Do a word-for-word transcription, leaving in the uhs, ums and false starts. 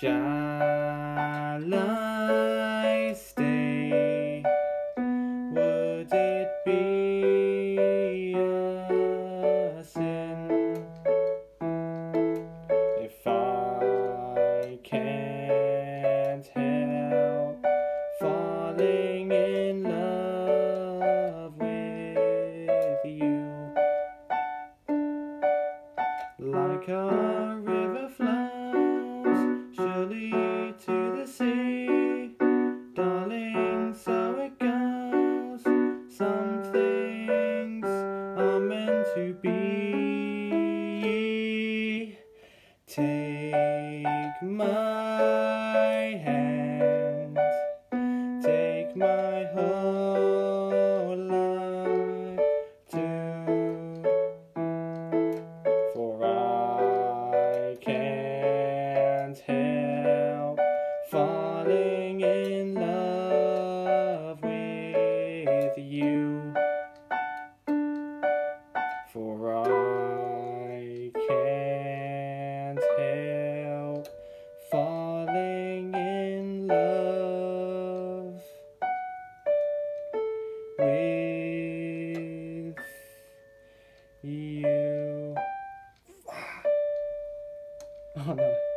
Shall I stay? Would it be a sin if I can't help falling in love with you? Like a river flows surely to the sea, darling, so it goes. Some things are meant to be. Take my hand, take my whole life too, for I can't help falling in love with you. For I can't help falling in love with you. Oh no.